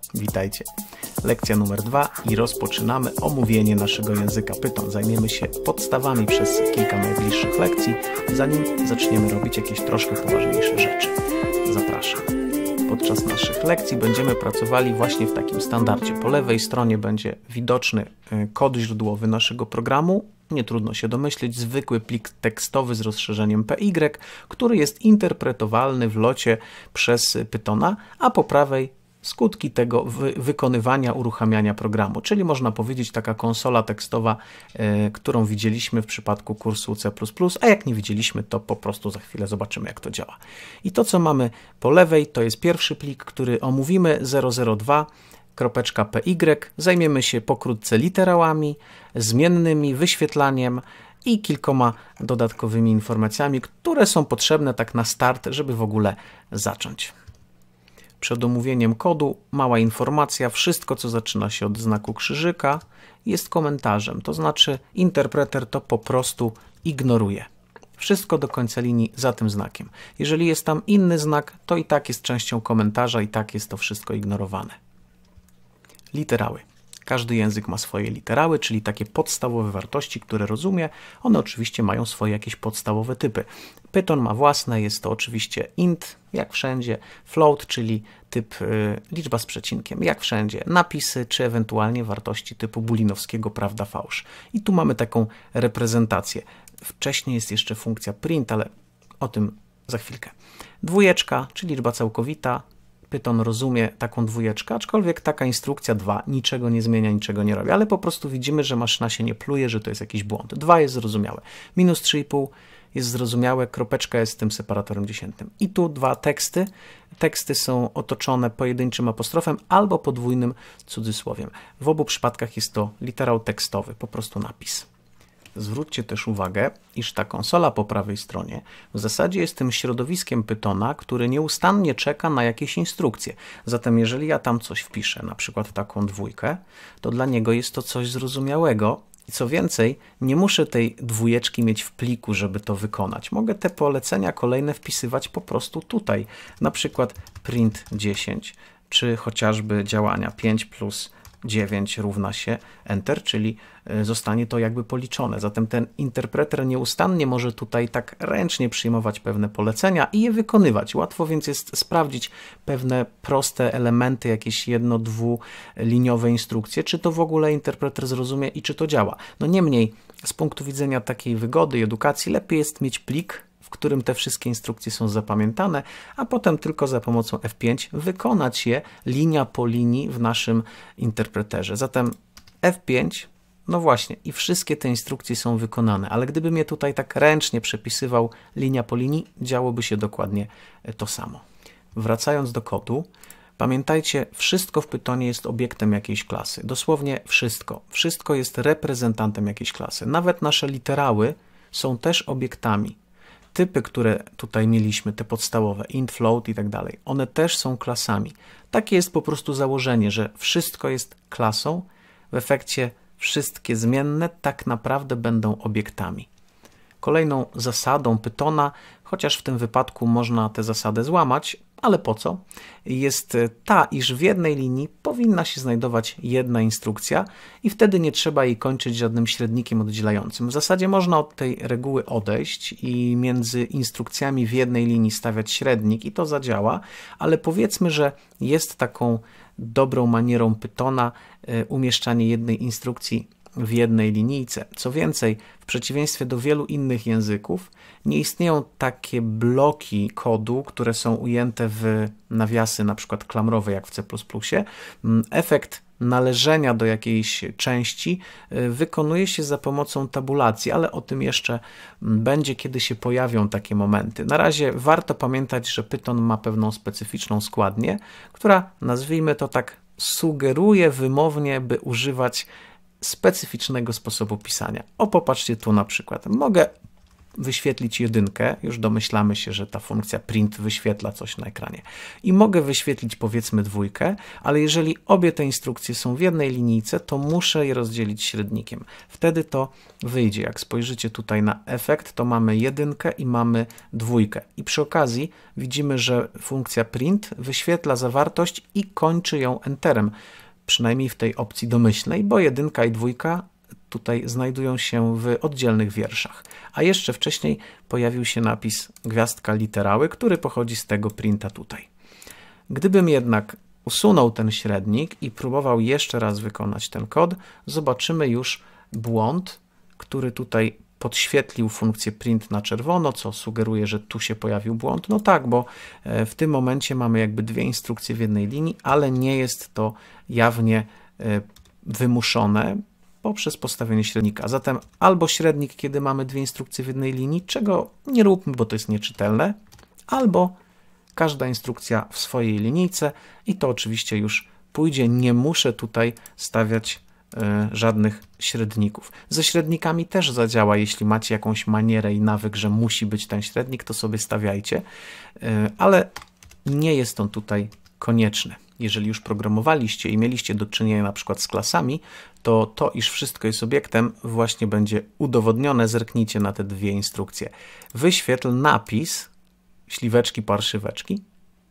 Witajcie. Lekcja numer 2 i rozpoczynamy omówienie naszego języka Python. Zajmiemy się podstawami przez kilka najbliższych lekcji, zanim zaczniemy robić jakieś troszkę poważniejsze rzeczy. Zapraszam. Podczas naszych lekcji będziemy pracowali właśnie w takim standardzie. Po lewej stronie będzie widoczny kod źródłowy naszego programu. Nie trudno się domyślić, zwykły plik tekstowy z rozszerzeniem PY, który jest interpretowalny w locie przez Pythona, a po prawej skutki tego wykonywania, uruchamiania programu, czyli można powiedzieć taka konsola tekstowa, którą widzieliśmy w przypadku kursu C++, a jak nie widzieliśmy, to po prostu za chwilę zobaczymy, jak to działa. I to, co mamy po lewej, to jest pierwszy plik, który omówimy 002.py. Zajmiemy się pokrótce literałami, zmiennymi, wyświetlaniem i kilkoma dodatkowymi informacjami, które są potrzebne tak na start, żeby w ogóle zacząć. Przed omówieniem kodu mała informacja, wszystko co zaczyna się od znaku krzyżyka jest komentarzem, to znaczy interpreter to po prostu ignoruje. Wszystko do końca linii za tym znakiem. Jeżeli jest tam inny znak, to i tak jest częścią komentarza, i tak jest to wszystko ignorowane. Literały. Każdy język ma swoje literały, czyli takie podstawowe wartości, które rozumie. One oczywiście mają swoje jakieś podstawowe typy. Python ma własne, jest to oczywiście int, jak wszędzie, float, czyli typ liczba z przecinkiem, jak wszędzie, napisy, czy ewentualnie wartości typu booleanowskiego prawda, fałsz. I tu mamy taką reprezentację. Wcześniej jest jeszcze funkcja print, ale o tym za chwilkę. Dwójeczka, czyli liczba całkowita. Python rozumie taką dwójeczkę, aczkolwiek taka instrukcja 2 niczego nie zmienia, niczego nie robi, ale po prostu widzimy, że maszyna się nie pluje, że to jest jakiś błąd. 2 jest zrozumiałe, minus 3,5 jest zrozumiałe, kropeczka jest tym separatorem dziesiętnym. I tu dwa teksty. Teksty są otoczone pojedynczym apostrofem albo podwójnym cudzysłowiem. W obu przypadkach jest to literał tekstowy, po prostu napis. Zwróćcie też uwagę, iż ta konsola po prawej stronie w zasadzie jest tym środowiskiem Pythona, który nieustannie czeka na jakieś instrukcje. Zatem jeżeli ja tam coś wpiszę, na przykład taką dwójkę, to dla niego jest to coś zrozumiałego i co więcej, nie muszę tej dwójeczki mieć w pliku, żeby to wykonać. Mogę te polecenia kolejne wpisywać po prostu tutaj, na przykład print 10, czy chociażby działania 5 plus 9 równa się Enter, czyli zostanie to jakby policzone. Zatem ten interpreter nieustannie może tutaj tak ręcznie przyjmować pewne polecenia i je wykonywać. Łatwo więc jest sprawdzić pewne proste elementy, jakieś jedno-dwuliniowe instrukcje, czy to w ogóle interpreter zrozumie i czy to działa. No niemniej z punktu widzenia takiej wygody i edukacji lepiej jest mieć plik, w którym te wszystkie instrukcje są zapamiętane, a potem tylko za pomocą F5 wykonać je linia po linii w naszym interpreterze. Zatem F5, no właśnie, i wszystkie te instrukcje są wykonane, ale gdybym je tutaj tak ręcznie przepisywał linia po linii, działoby się dokładnie to samo. Wracając do kodu, pamiętajcie, wszystko w Pythonie jest obiektem jakiejś klasy. Dosłownie wszystko. Wszystko jest reprezentantem jakiejś klasy. Nawet nasze literały są też obiektami. Typy, które tutaj mieliśmy, te podstawowe, int, float i tak dalej, one też są klasami. Takie jest po prostu założenie, że wszystko jest klasą, w efekcie wszystkie zmienne tak naprawdę będą obiektami. Kolejną zasadą Pythona, chociaż w tym wypadku można tę zasadę złamać, ale po co? Jest ta, iż w jednej linii powinna się znajdować jedna instrukcja i wtedy nie trzeba jej kończyć żadnym średnikiem oddzielającym. W zasadzie można od tej reguły odejść i między instrukcjami w jednej linii stawiać średnik i to zadziała, ale powiedzmy, że jest taką dobrą manierą Pythona umieszczanie jednej instrukcji w jednej linijce. Co więcej, w przeciwieństwie do wielu innych języków, nie istnieją takie bloki kodu, które są ujęte w nawiasy, na przykład klamrowe, jak w C++. Efekt należenia do jakiejś części wykonuje się za pomocą tabulacji, ale o tym jeszcze będzie, kiedy się pojawią takie momenty. Na razie warto pamiętać, że Python ma pewną specyficzną składnię, która, nazwijmy to tak, sugeruje wymownie, by używać specyficznego sposobu pisania. O, popatrzcie tu na przykład. Mogę wyświetlić jedynkę, już domyślamy się, że ta funkcja print wyświetla coś na ekranie. I mogę wyświetlić powiedzmy dwójkę, ale jeżeli obie te instrukcje są w jednej linijce, to muszę je rozdzielić średnikiem. Wtedy to wyjdzie. Jak spojrzycie tutaj na efekt, to mamy jedynkę i mamy dwójkę. I przy okazji widzimy, że funkcja print wyświetla zawartość i kończy ją enterem. Przynajmniej w tej opcji domyślnej, bo jedynka i dwójka tutaj znajdują się w oddzielnych wierszach. A jeszcze wcześniej pojawił się napis gwiazdka literały, który pochodzi z tego printa tutaj. Gdybym jednak usunął ten średnik i próbował jeszcze raz wykonać ten kod, zobaczymy już błąd, który tutaj podświetlił funkcję print na czerwono, co sugeruje, że tu się pojawił błąd. No tak, bo w tym momencie mamy jakby dwie instrukcje w jednej linii, ale nie jest to jawnie wymuszone poprzez postawienie średnika. Zatem albo średnik, kiedy mamy dwie instrukcje w jednej linii, czego nie róbmy, bo to jest nieczytelne, albo każda instrukcja w swojej linijce i to oczywiście już pójdzie. Nie muszę tutaj stawiać żadnych średników. Ze średnikami też zadziała, jeśli macie jakąś manierę i nawyk, że musi być ten średnik, to sobie stawiajcie, ale nie jest on tutaj konieczny. Jeżeli już programowaliście i mieliście do czynienia na przykład z klasami, to iż wszystko jest obiektem właśnie będzie udowodnione. Zerknijcie na te dwie instrukcje. Wyświetl napis śliweczki, parszyweczki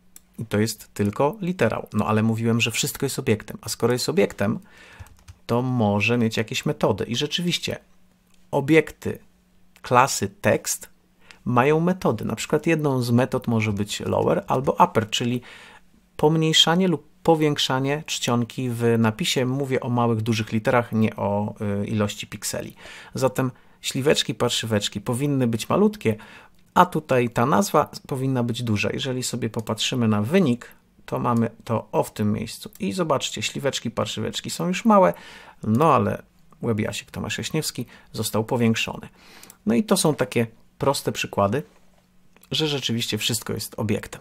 i to jest tylko literał. No ale mówiłem, że wszystko jest obiektem, a skoro jest obiektem, to może mieć jakieś metody. I rzeczywiście obiekty klasy tekst mają metody. Na przykład jedną z metod może być lower albo upper, czyli pomniejszanie lub powiększanie czcionki w napisie. Mówię o małych, dużych literach, nie o ilości pikseli. Zatem śliweczki, parszyweczki powinny być malutkie, a tutaj ta nazwa powinna być duża. Jeżeli sobie popatrzymy na wynik, to mamy to w tym miejscu. I zobaczcie, śliweczki, parszyweczki są już małe, no ale Łabiasik Tomasz Jaśniewski został powiększony. No i to są takie proste przykłady, że rzeczywiście wszystko jest obiektem.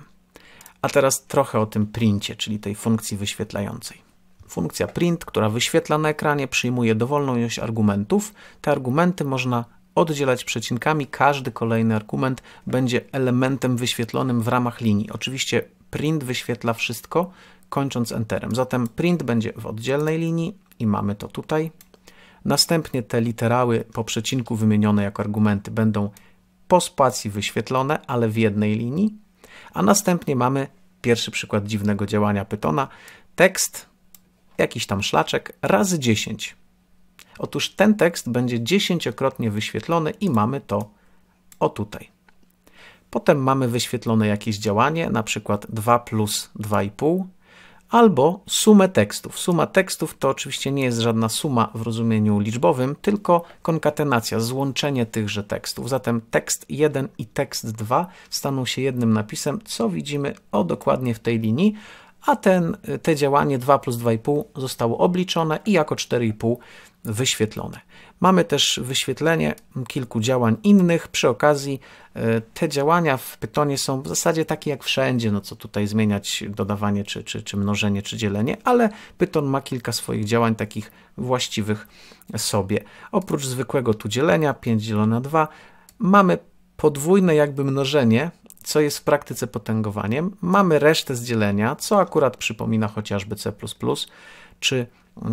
A teraz trochę o tym princie, czyli tej funkcji wyświetlającej. Funkcja print, która wyświetla na ekranie, przyjmuje dowolną ilość argumentów. Te argumenty można oddzielać przecinkami. Każdy kolejny argument będzie elementem wyświetlonym w ramach linii. Oczywiście print wyświetla wszystko, kończąc enterem. Zatem print będzie w oddzielnej linii i mamy to tutaj. Następnie te literały po przecinku wymienione jako argumenty będą po spacji wyświetlone, ale w jednej linii. A następnie mamy pierwszy przykład dziwnego działania Pythona. Tekst, jakiś tam szlaczek, razy 10. Otóż ten tekst będzie 10-krotnie wyświetlony i mamy to o tutaj. Potem mamy wyświetlone jakieś działanie, na przykład 2 plus 2,5, albo sumę tekstów. Suma tekstów to oczywiście nie jest żadna suma w rozumieniu liczbowym, tylko konkatenacja, złączenie tychże tekstów. Zatem tekst 1 i tekst 2 staną się jednym napisem, co widzimy dokładnie w tej linii, a te działanie 2 plus 2,5 zostało obliczone i jako 4,5 wyświetlone. Mamy też wyświetlenie kilku działań innych. Przy okazji te działania w Pythonie są w zasadzie takie jak wszędzie, no co tutaj zmieniać, dodawanie czy mnożenie, czy dzielenie, ale Python ma kilka swoich działań takich właściwych sobie. Oprócz zwykłego tu dzielenia, 5 dzielone na 2, mamy podwójne jakby mnożenie, co jest w praktyce potęgowaniem. Mamy resztę z dzielenia, co akurat przypomina chociażby C++ czy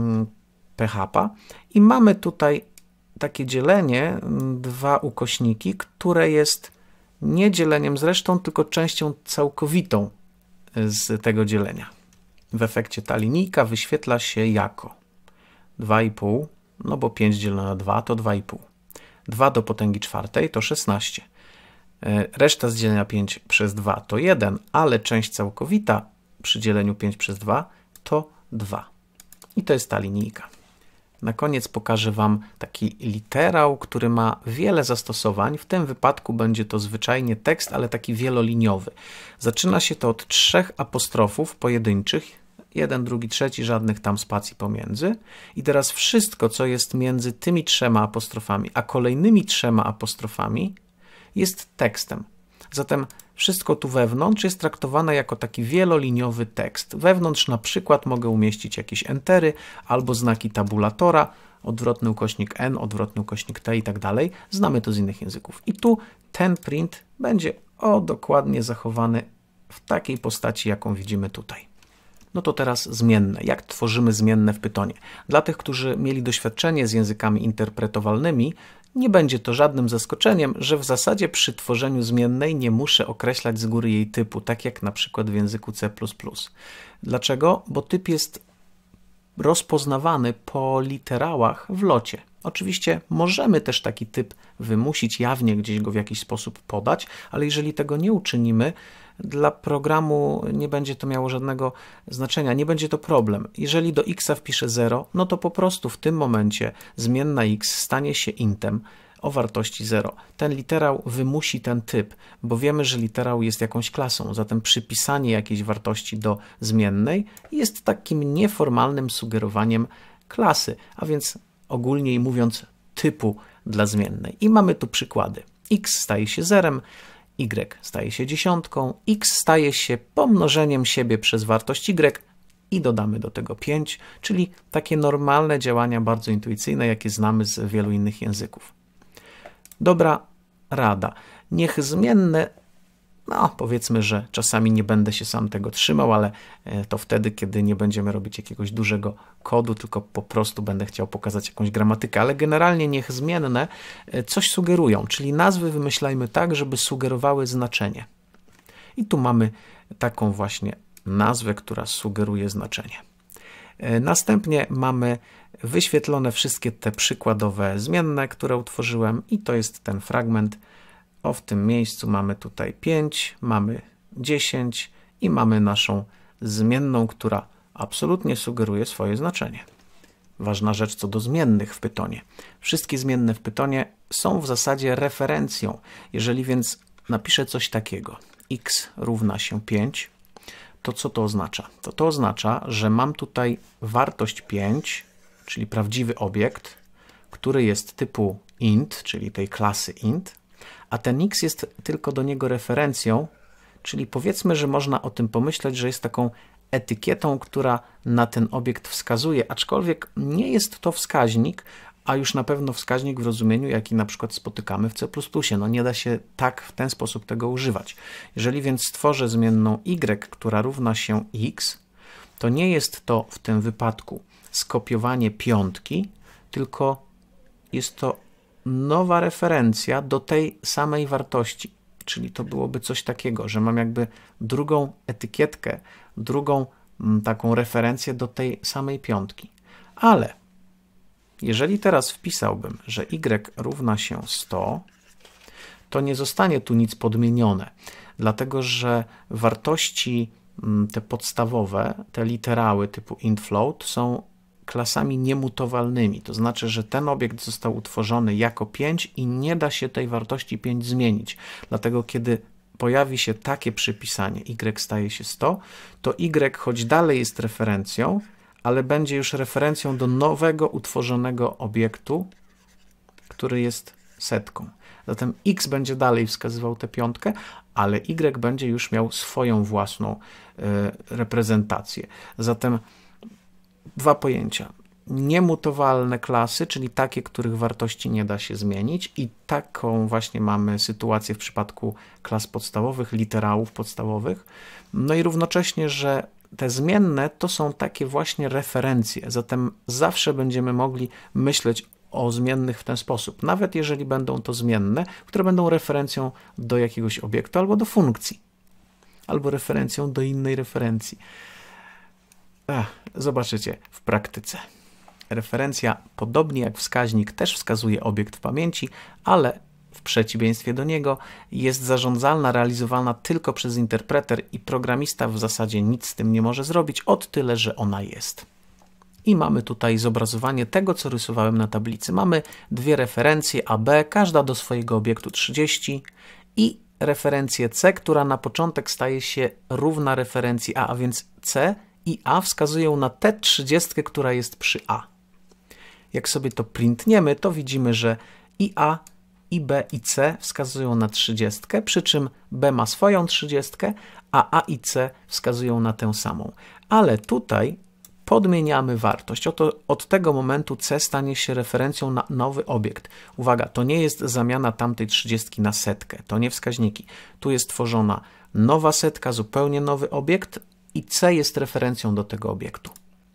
PHP i mamy tutaj takie dzielenie, 2 ukośniki, które jest nie dzieleniem z resztą, tylko częścią całkowitą z tego dzielenia. W efekcie ta linijka wyświetla się jako 2,5, no bo 5 dzielone na 2 to 2,5. 2 do potęgi czwartej to 16. Reszta z dzielenia 5 przez 2 to 1, ale część całkowita przy dzieleniu 5 przez 2 to 2. I to jest ta linijka. Na koniec pokażę Wam taki literał, który ma wiele zastosowań. W tym wypadku będzie to zwyczajnie tekst, ale taki wieloliniowy. Zaczyna się to od 3 apostrofów pojedynczych. 1, 2, 3, żadnych tam spacji pomiędzy. I teraz wszystko, co jest między tymi 3 apostrofami, a kolejnymi 3 apostrofami, jest tekstem. Zatem wszystko tu wewnątrz jest traktowane jako taki wieloliniowy tekst. Wewnątrz na przykład mogę umieścić jakieś entery albo znaki tabulatora, odwrotny ukośnik n, odwrotny ukośnik t i tak dalej. Znamy to z innych języków. I tu ten print będzie dokładnie zachowany w takiej postaci, jaką widzimy tutaj. No to teraz zmienne. Jak tworzymy zmienne w Pythonie? Dla tych, którzy mieli doświadczenie z językami interpretowalnymi, nie będzie to żadnym zaskoczeniem, że w zasadzie przy tworzeniu zmiennej nie muszę określać z góry jej typu, tak jak na przykład w języku C++. Dlaczego? Bo typ jest rozpoznawany po literałach w locie. Oczywiście możemy też taki typ wymusić, jawnie gdzieś go w jakiś sposób podać, ale jeżeli tego nie uczynimy, dla programu nie będzie to miało żadnego znaczenia, nie będzie to problem. Jeżeli do x wpiszę 0, no to po prostu w tym momencie zmienna x stanie się intem o wartości 0. Ten literał wymusi ten typ, bo wiemy, że literał jest jakąś klasą, zatem przypisanie jakiejś wartości do zmiennej jest takim nieformalnym sugerowaniem klasy, a więc ogólniej mówiąc typu dla zmiennej. I mamy tu przykłady. X staje się zerem, y staje się dziesiątką, x staje się pomnożeniem siebie przez wartość y i dodamy do tego 5, czyli takie normalne działania bardzo intuicyjne, jakie znamy z wielu innych języków. Dobra rada. Niech zmienne, no powiedzmy, że czasami nie będę się sam tego trzymał, ale to wtedy, kiedy nie będziemy robić jakiegoś dużego kodu, tylko po prostu będę chciał pokazać jakąś gramatykę, ale generalnie niech zmienne coś sugerują, czyli nazwy wymyślajmy tak, żeby sugerowały znaczenie. I tu mamy taką właśnie nazwę, która sugeruje znaczenie. Następnie mamy wyświetlone wszystkie te przykładowe zmienne, które utworzyłem i to jest ten fragment. W tym miejscu mamy tutaj 5, mamy 10 i mamy naszą zmienną, która absolutnie sugeruje swoje znaczenie. Ważna rzecz co do zmiennych w Pythonie. Wszystkie zmienne w Pythonie są w zasadzie referencją. Jeżeli więc napiszę coś takiego, x równa się 5, to co to oznacza? To oznacza, że mam tutaj wartość 5, czyli prawdziwy obiekt, który jest typu int, czyli tej klasy int, a ten x jest tylko do niego referencją, czyli powiedzmy, że można o tym pomyśleć, że jest taką etykietą, która na ten obiekt wskazuje, aczkolwiek nie jest to wskaźnik, a już na pewno wskaźnik w rozumieniu, jaki na przykład spotykamy w C++. No nie da się tak w ten sposób tego używać. Jeżeli więc stworzę zmienną y, która równa się x, to nie jest to w tym wypadku skopiowanie piątki, tylko jest to nowa referencja do tej samej wartości. Czyli to byłoby coś takiego, że mam jakby drugą etykietkę, drugą taką referencję do tej samej piątki. Ale jeżeli teraz wpisałbym, że y równa się 100, to nie zostanie tu nic podmienione, dlatego że wartości te podstawowe, te literały typu int float są klasami niemutowalnymi. To znaczy, że ten obiekt został utworzony jako 5 i nie da się tej wartości 5 zmienić. Dlatego kiedy pojawi się takie przypisanie y staje się 100, to y choć dalej jest referencją, ale będzie już referencją do nowego utworzonego obiektu, który jest setką. Zatem x będzie dalej wskazywał tę piątkę, ale y będzie już miał swoją własną reprezentację. Zatem dwa pojęcia. Niemutowalne klasy, czyli takie, których wartości nie da się zmienić i taką właśnie mamy sytuację w przypadku klas podstawowych, literałów podstawowych. No i równocześnie, że te zmienne to są takie właśnie referencje, zatem zawsze będziemy mogli myśleć o zmiennych w ten sposób, nawet jeżeli będą to zmienne, które będą referencją do jakiegoś obiektu albo do funkcji, albo referencją do innej referencji. Zobaczycie w praktyce. Referencja, podobnie jak wskaźnik, też wskazuje obiekt w pamięci, ale w przeciwieństwie do niego jest zarządzalna, realizowana tylko przez interpreter i programista w zasadzie nic z tym nie może zrobić, od tyle, że ona jest. I mamy tutaj zobrazowanie tego, co rysowałem na tablicy. Mamy dwie referencje A, B, każda do swojego obiektu 30 i referencję C, która na początek staje się równa referencji A, a więc C i A wskazują na tę 30, która jest przy A. Jak sobie to printniemy, to widzimy, że i A, i B, i C wskazują na 30, przy czym B ma swoją 30, a A i C wskazują na tę samą. Ale tutaj podmieniamy wartość. Od tego momentu C stanie się referencją na nowy obiekt. Uwaga, to nie jest zamiana tamtej 30 na setkę, to nie wskaźniki. Tu jest tworzona nowa setka, zupełnie nowy obiekt i C jest referencją do tego obiektu.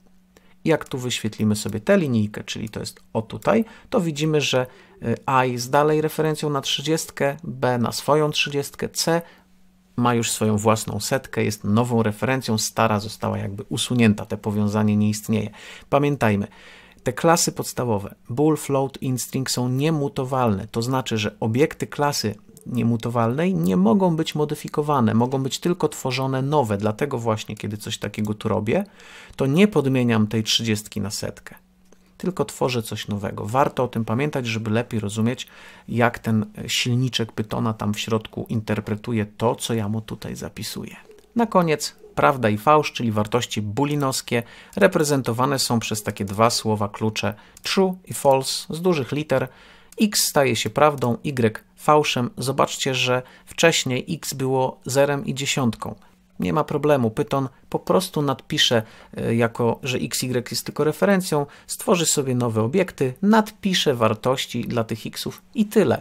Jak tu wyświetlimy sobie tę linijkę, czyli to jest o tutaj, to widzimy, że A jest dalej referencją na 30, B na swoją 30, C ma już swoją własną setkę, jest nową referencją, stara została jakby usunięta, te powiązanie nie istnieje. Pamiętajmy, te klasy podstawowe, bool, float, int, string są niemutowalne, to znaczy, że obiekty klasy niemutowalnej nie mogą być modyfikowane, mogą być tylko tworzone nowe, dlatego właśnie, kiedy coś takiego tu robię, to nie podmieniam tej 30 na setkę, tylko tworzę coś nowego. Warto o tym pamiętać, żeby lepiej rozumieć, jak ten silniczek Pythona tam w środku interpretuje to, co ja mu tutaj zapisuję. Na koniec prawda i fałsz, czyli wartości booleanowskie, reprezentowane są przez takie dwa słowa klucze true i false z dużych liter. X staje się prawdą, Y fałszem. Zobaczcie, że wcześniej X było zerem i dziesiątką. Nie ma problemu. Python po prostu nadpisze, jako że XY jest tylko referencją, stworzy sobie nowe obiekty, nadpisze wartości dla tych Xów i tyle.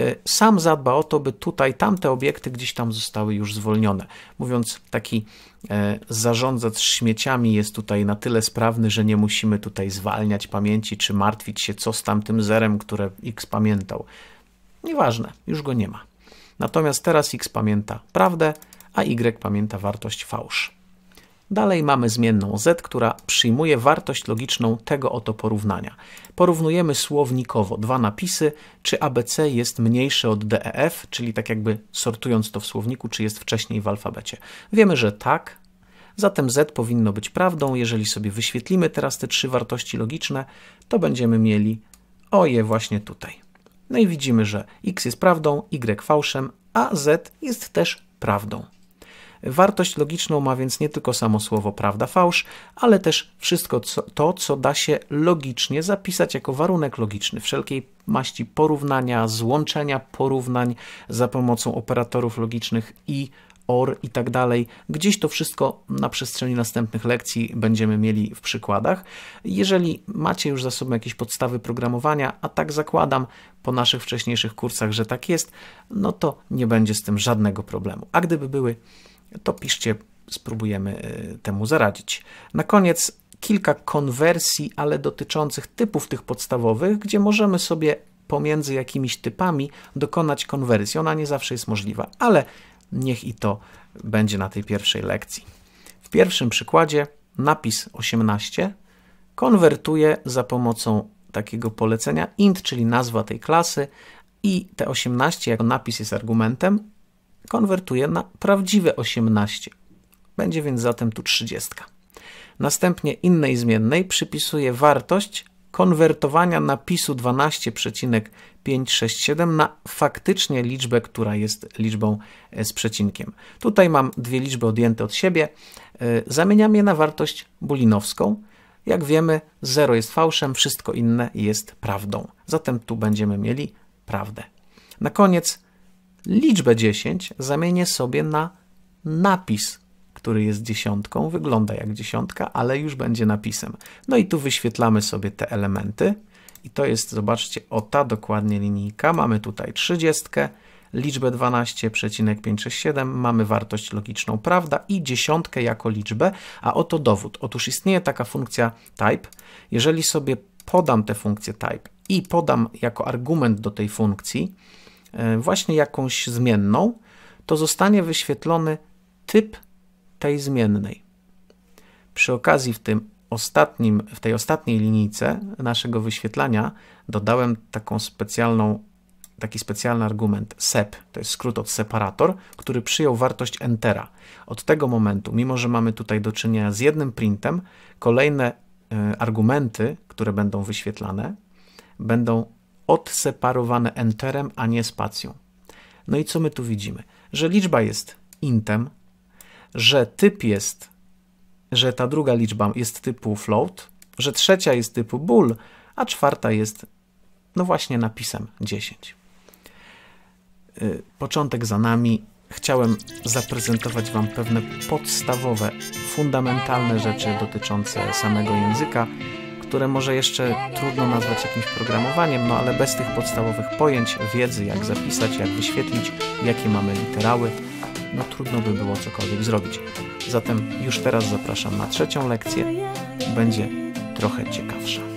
Sam zadba o to, by tutaj tamte obiekty gdzieś tam zostały już zwolnione. Mówiąc, taki zarządzacz śmieciami jest tutaj na tyle sprawny, że nie musimy tutaj zwalniać pamięci, czy martwić się, co z tamtym zerem, które X pamiętał. Nieważne, już go nie ma. Natomiast teraz X pamięta prawdę, a Y pamięta wartość fałsz. Dalej mamy zmienną Z, która przyjmuje wartość logiczną tego oto porównania. Porównujemy słownikowo dwa napisy, czy ABC jest mniejsze od DEF, czyli tak jakby sortując to w słowniku, czy jest wcześniej w alfabecie. Wiemy, że tak, zatem Z powinno być prawdą. Jeżeli sobie wyświetlimy teraz te trzy wartości logiczne, to będziemy mieli je właśnie tutaj. No i widzimy, że X jest prawdą, Y fałszem, a Z jest też prawdą. Wartość logiczną ma więc nie tylko samo słowo prawda, fałsz, ale też wszystko to, co da się logicznie zapisać jako warunek logiczny. Wszelkiej maści porównania, złączenia porównań za pomocą operatorów logicznych i, or i tak dalej. Gdzieś to wszystko na przestrzeni następnych lekcji będziemy mieli w przykładach. Jeżeli macie już za sobą jakieś podstawy programowania, a tak zakładam po naszych wcześniejszych kursach, że tak jest, no to nie będzie z tym żadnego problemu. A gdyby były, to piszcie, spróbujemy temu zaradzić. Na koniec kilka konwersji, ale dotyczących typów tych podstawowych, gdzie możemy sobie pomiędzy jakimiś typami dokonać konwersji. Ona nie zawsze jest możliwa, ale niech i to będzie na tej pierwszej lekcji. W pierwszym przykładzie napis 18 konwertuje za pomocą takiego polecenia int, czyli nazwa tej klasy, i te 18 jako napis jest argumentem, konwertuje na prawdziwe 18. Będzie więc zatem tu 30. Następnie innej zmiennej przypisuje wartość konwertowania napisu 12,567 na faktycznie liczbę, która jest liczbą z przecinkiem. Tutaj mam dwie liczby odjęte od siebie. Zamieniam je na wartość booleanowską. Jak wiemy, 0 jest fałszem, wszystko inne jest prawdą. Zatem tu będziemy mieli prawdę. Na koniec liczbę 10 zamienię sobie na napis, który jest dziesiątką, wygląda jak dziesiątka, ale już będzie napisem. No i tu wyświetlamy sobie te elementy i to jest, zobaczcie, ta dokładnie linijka. Mamy tutaj 30, liczbę 12,567, mamy wartość logiczną prawda i dziesiątkę jako liczbę, a oto dowód. Otóż istnieje taka funkcja type. Jeżeli sobie podam tę funkcję type i podam jako argument do tej funkcji właśnie jakąś zmienną, to zostanie wyświetlony typ tej zmiennej. Przy okazji w tej ostatniej linijce naszego wyświetlania dodałem taki specjalny argument sep, to jest skrót od separator, który przyjął wartość entera. Od tego momentu, mimo że mamy tutaj do czynienia z jednym printem, kolejne argumenty, które będą wyświetlane, będą odseparowane enterem, a nie spacją. No i co my tu widzimy? Że liczba jest intem, że ta druga liczba jest typu float, że trzecia jest typu bool, a czwarta jest no właśnie napisem 10. Początek za nami, chciałem zaprezentować Wam pewne podstawowe, fundamentalne rzeczy dotyczące samego języka, które może jeszcze trudno nazwać jakimś programowaniem, no ale bez tych podstawowych pojęć, wiedzy, jak zapisać, jak wyświetlić, jakie mamy literały, no trudno by było cokolwiek zrobić. Zatem już teraz zapraszam na 3. lekcję, będzie trochę ciekawsza.